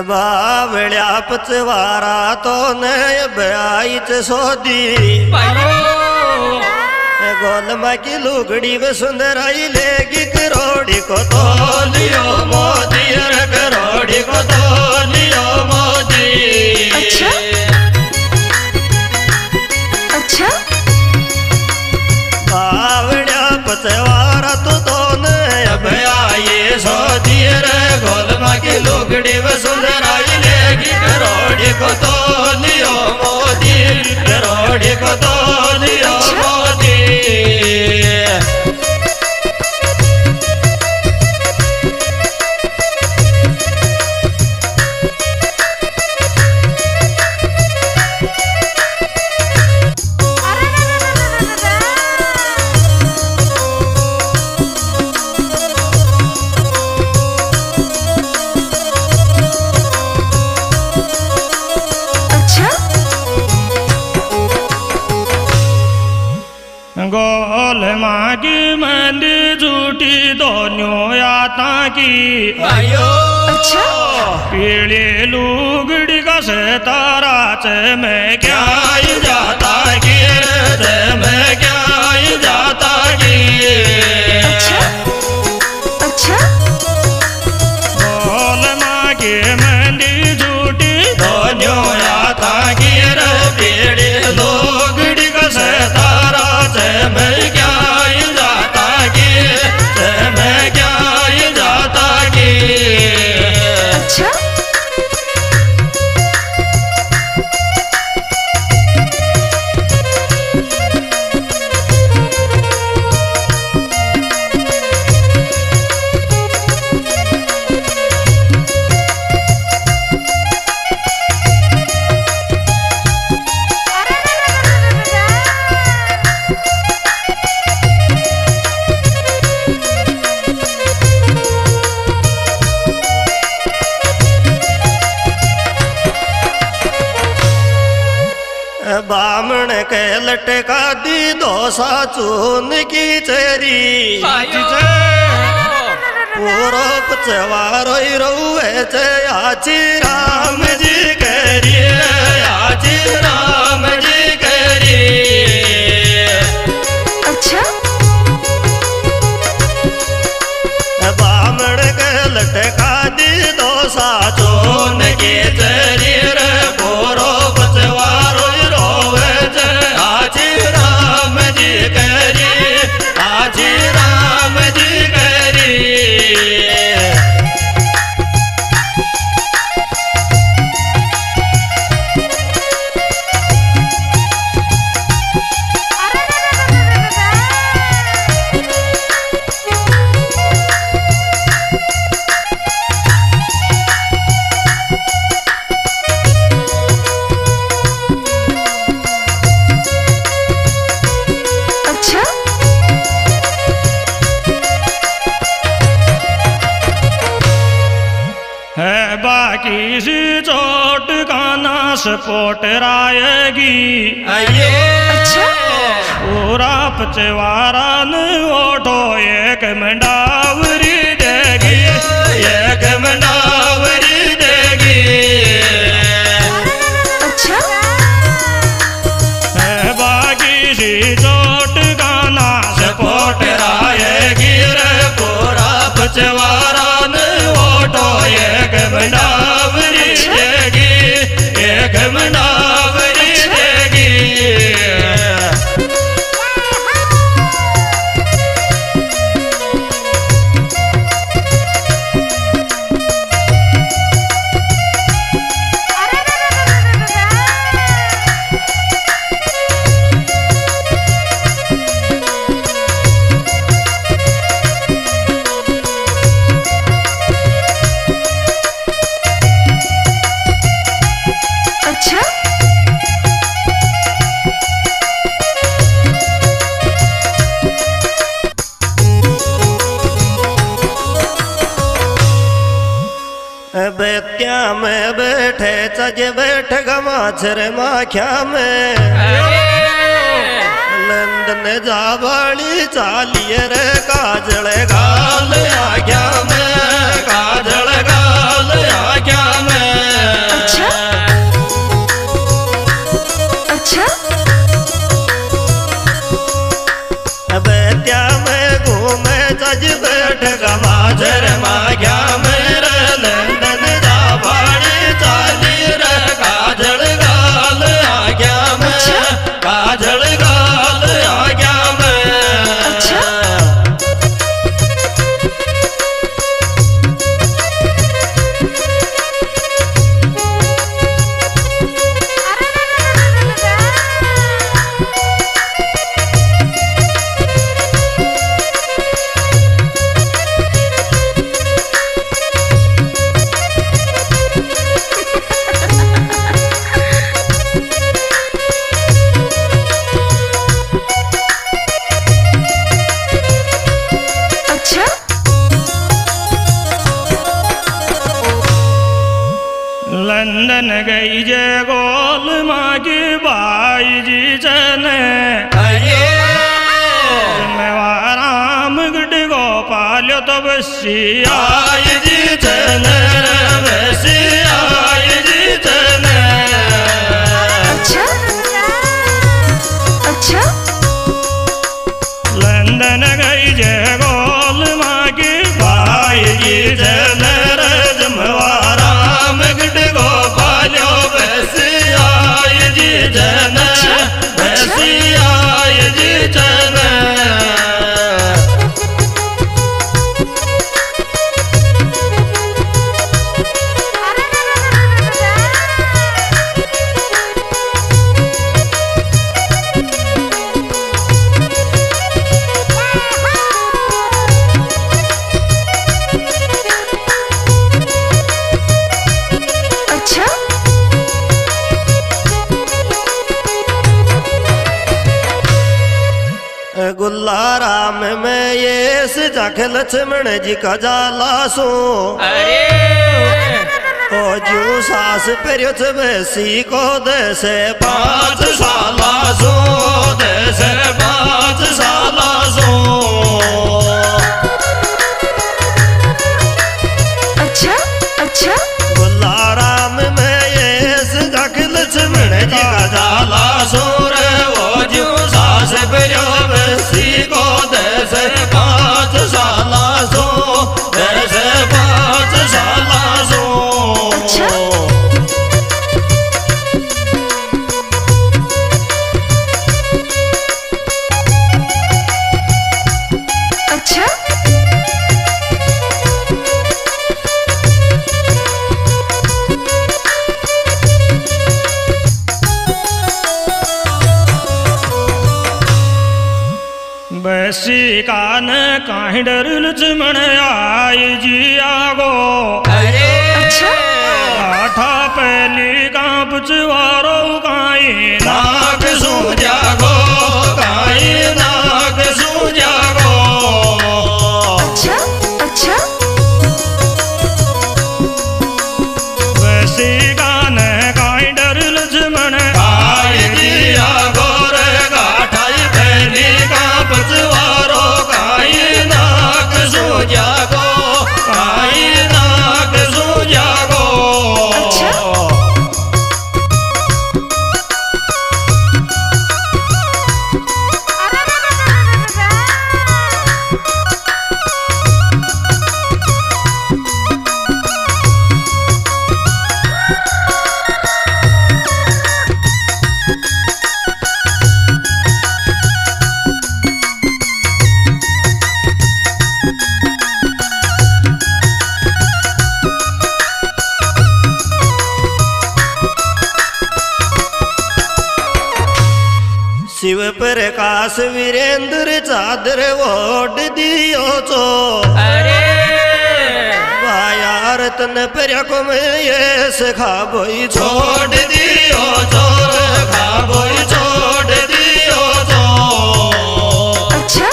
बावळ्या पचवारा तो ने ब्याईच सोदी गोलमा की लुगड़ी व सुंदराई लेगी करोड़ी को तो लियो मोदी करोड़ी को तो लियो मोदी। अच्छा अच्छा बावड़िया पचवारा तो दोने अब आए सोदी रे गोलमा की लुगड़ी व सुंदराई लेगी करोड़ी को तो लियो मोदी करोड़ी को तो लियो मोदी। गोल मागी मंदी झूठी दोनों याता की आयो अच्छा पीले लुगड़ी का से तारा चे मैं क्या क्या जाता की रे मैं क्या जाता की। अच्छा अच्छा गोल मागी मंदी झूठी दोनों याता की रे पीले लुगड़ी का से तारा चे मैं क्या जाता की मैं क्या जाता की। अच्छा बामण के लटका दी दोसा चून की चेरी पूरो पचवारो रोवे चे आची राम जी करी आची राम जी करी। अच्छा बामण के लटका दी दोसा चून की चेरी रे पूरो पचवारो रोवे चे आची राम जी करी आची राम जी करी। अच्छा है बाकी सी चोट का नाश पोट रायगी अच्छा पूरा पचवारा न ओठो एक मंडावरी देगी एक मंडावरी देगी। अच्छा है बाकी सी चोट का नाश पोट रायगी रे पूरा पचवारा न ओठो एक मंडावरी देगी एक मंडावरी देगी। अच्छा बेत्या में बैठे चज बैठ गमाछर माख्या में लंदन जावाली चालिए रे काजल गाल आख्या में काजल गाल आख्या में। लंदन गई जे गोल माँ की बाई जी चने राम गढ़ गोपाल तो बसी आई जी चन वैसी आई जी चन अच्छा अच्छा लंदन गई जे गोल माँ की बाई जी चन राम गढ़ गोपाल वैसी आई जी चन वैसी आई जी चन गुल्लाराम में ये सजाख लक्ष्मण जी का जाला सो ओ जू सास पेरियो बेसी को दसे 5 साला सो दसे 5 साला सो अच्छा अच्छा गुल्लाराम में ये सजाख लक्ष्मण जी का जाला सो रे ओ जू सास पेरियो बेसी को दसे 5 साला सो दसे 5 साला सो अच्छा बैसी कान काहि डर लक्ष्मण आई जी आगो अच्छा आठा पहली कांप चुवारो काई नाग सू जागो काई नाग सू जागो अच्छा अच्छा बैसी कान काहि डर लक्ष्मण आई जी आगो रे गाठाई पहली कांप चुवारो काई नाग सू जागो काई नाग सू जागो शिव प्रकाश वीरेंद्र चादर ओढ़ दियो चो भाया रतन पर को मैं ये सखा बोई छोड़ दियो चो खा बोई छोड़ दियो चो अच्छा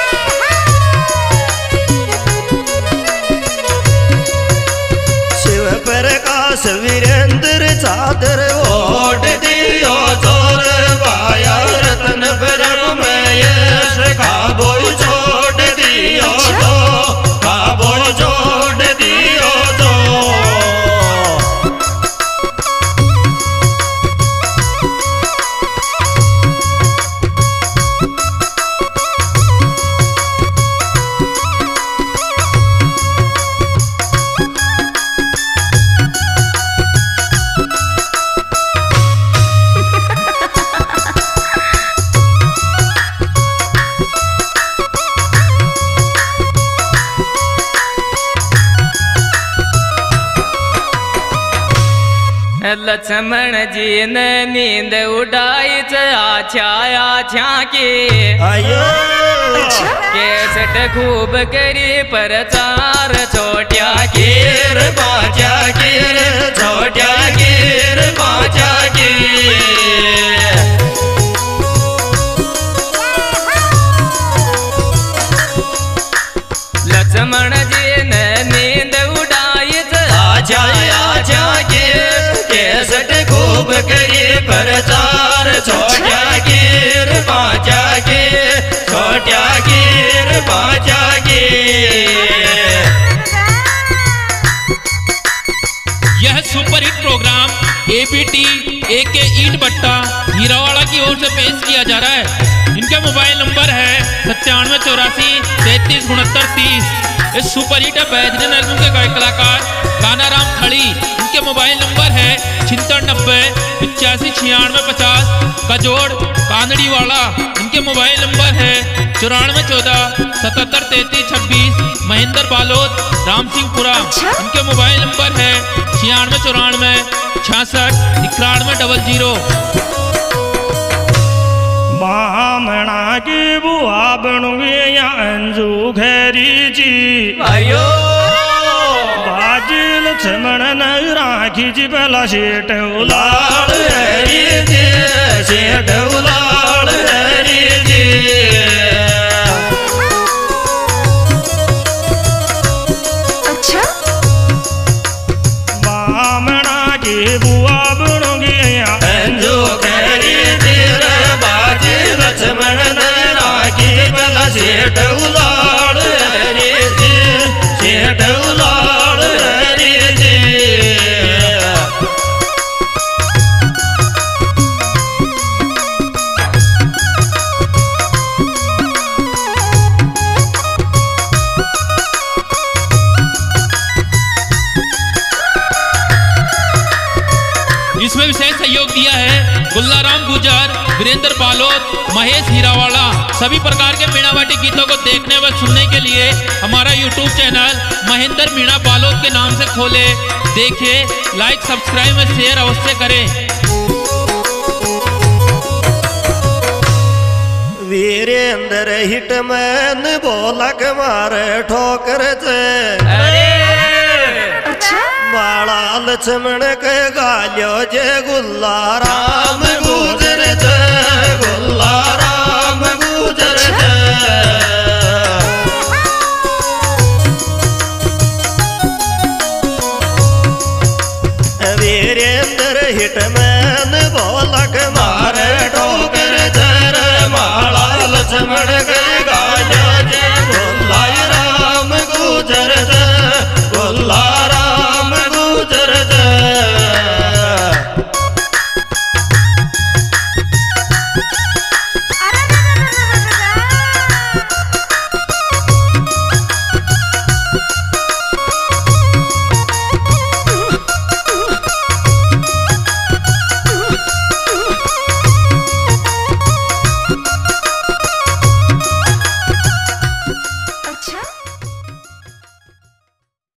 शिव प्रकाश वीरेंद्र चादर ओढ़ दियो चोर भाया रतन पर को मैं ये सखा बोई छोड़ दियो चो खा बोई छोड़ दियो चो लक्ष्मण जी ने नींद उड़ाई आछा आछा के आयो केसट खूब करी प्रचार छोट्या कीर बाजा कीर छोट्या कीर बाजा की लक्ष्मण जी ने नींद उड़ाई आजा आजा कीर केसट खूब करी प्रचार छोट्या गिर बाजा के छोट्या गिर बाजा के। यह सुपरहिट प्रोग्राम ABT AK ईंट भट्टा हीरावाड़ा की ओर से पेश किया जा रहा है। इनका मोबाइल नंबर है 9784336930। इस सुपरहिट बेहतरीन एल्बम के गायक कलाकार कानाराम खड़ी। इनके मोबाइल नंबर है 7690859650 कजोड़ कानड़ी वाला। इनके मोबाइल नंबर है 9414773326 महेंद्र बालोद राम सिंहपुरा। इनके मोबाइल नंबर है 9694669100। बामणा की बुआ बनूंगी या अंजू घेरी जी आयो बाजी लक्ष्मण न राखी जी पहला शेठ उलाल हरी जी शेठ उलाल हरी जी। अच्छा बामणा की बुआ बनूंगी या अंजू घेरी जी बाजी लक्ष्मण न राखी पहला शेठ उलाल हरी जी शेठ उलाल हरी जी। इसमें विशेष सहयोग दिया है गुल्लाराम गुजर वीरेंद्र बालोद महेश हीरावाड़ा। सभी प्रकार के मीणावाटी गीतों को देखने व सुनने के लिए हमारा YouTube चैनल महेंद्र मीणा बालोद के नाम से खोले। देखें, लाइक सब्सक्राइब व शेयर अवश्य करें। वीरेंद्र हिटमैन बोलक मारे ठोकर से अच्छा बाला लक्ष्मण के गालियो जे गुल्लाराम गुजर जे गुल्लाराम गुजर जे। वीरेंद्र हिटमैन